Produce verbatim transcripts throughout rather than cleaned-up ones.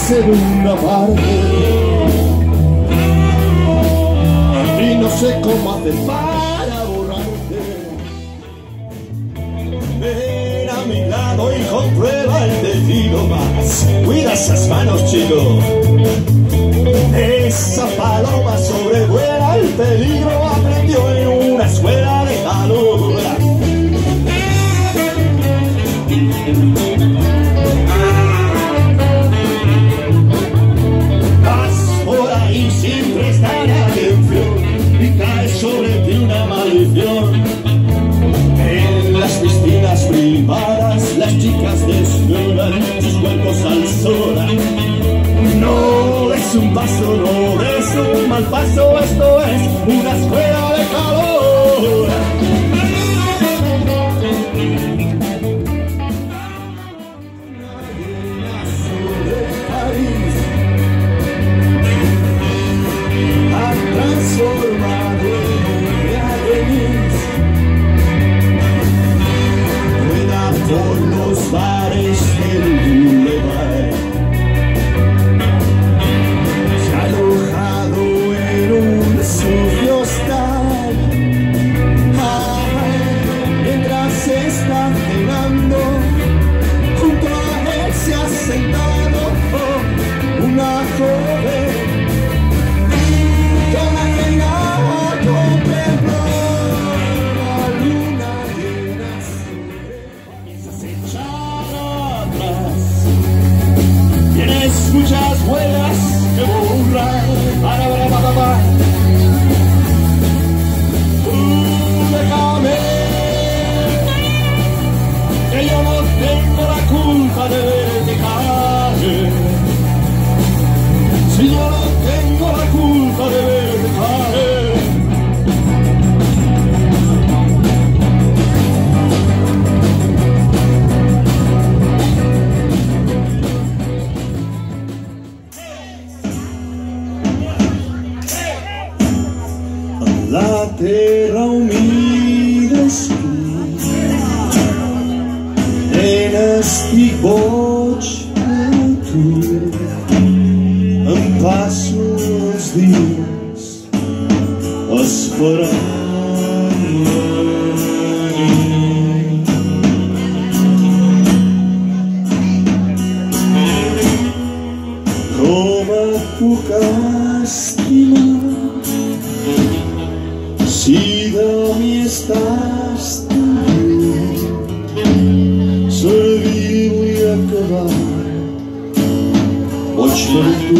segunda parte y no sé cómo hacer para borrarte. Ven a mi lado y comprueba el destino más. Cuida esas manos, chico. Esa paloma sobrevuela el peligro, aprendió en una escuela de calor. Vas por ahí sin prestar atención y caes sobre ti una maldición. En las piscinas privadas las chicas desnudan sus cuerpos al sol. No es un paso, no es un mal paso, esto es una escuela de calor. Ha transformado en gris. Rueda por los bares del boulevard. Sucio estar mientras está cenando, junto a él se ha sentado oh, una joven que una reina contempló la luna llena sobre se echar atrás. Tienes muchas huellas que borrar para para para para. Que yo no tengo la culpa de verte caer. Si yo no tengo la culpa de verte caer. La terra humida és en esti boig de tu. Em passo els dies esperant com et puc estimar si de mi estàs tan lluny. Serviu i acabar boig per tu.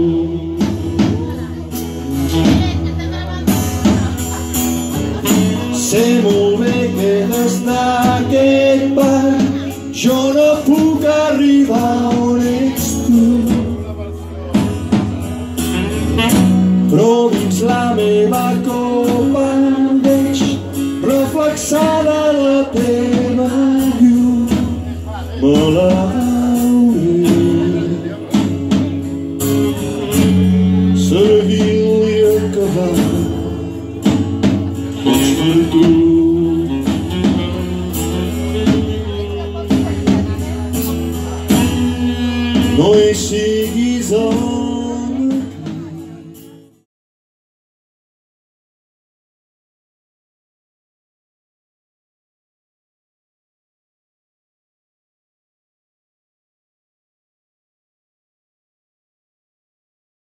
Sé molt bé que des d'aquest bar jo no puc arribar on ets tu, però dins la meva copa veig reflexada la teva llum. Me la veuré, serviu i acabar boig per tu. No he sigut